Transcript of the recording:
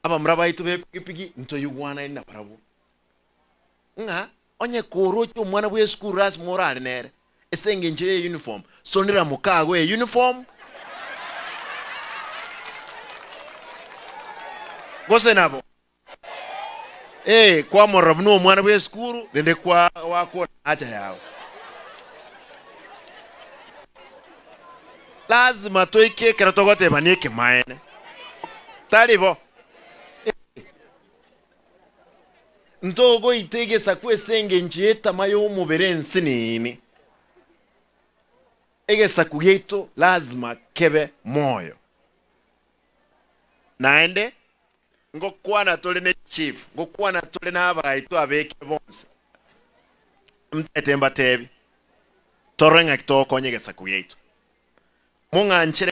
aba mraba itu be pigi nto yugwana ina parabu nga onye korocho mwana we school ras moral nere esenge nje uniform sonera mukago uniform gose nabo kwa morabno mwana we school nende kwa wako acha yao lazima toike keratogote banike maene talibo ntogo itege sakwe senge njeta mayo muberensi nini ege sakugeito lazima kebe moyo naende ngokwana tole ne chief ngokwana tole na abaito abeke bonse mtetemba tebi torenga kitoko nyege sakugeito munga